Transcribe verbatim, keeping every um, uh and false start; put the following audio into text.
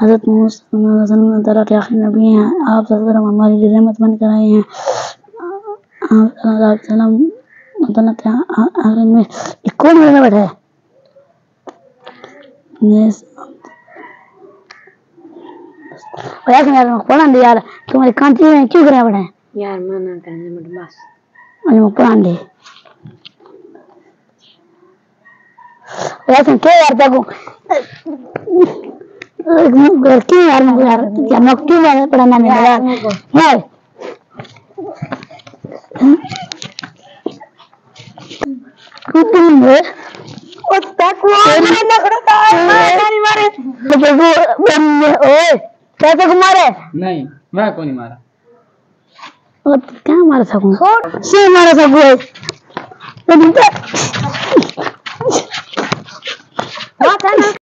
हज़रत मूसा के आखिरी नबी हैं। आप सल्लल्लाहु अलैहि वसल्लम हमारे लिए रहमत बनकर आए हैं। आप सल्लल्लाहु अलैहि वसल्लम के आखिर में कौन मेरे में बैठा है? यार यार पढ़ान दे यार, तुम्हारी कांची में क्यों करे बैठे यार? मना करने मत बस मैं पढ़ान दे यार। तुम क्या यार देखो क्यों यार मुझे यार क्या मैं क्यों यार पढ़ाना नहीं यार यार कुछ नहीं है ओ तक वो ना करता है मारे ओए कैसे को मारे? नहीं मैं को नहीं मारा। ओ क्या मार सकूं? से मार सकूं तो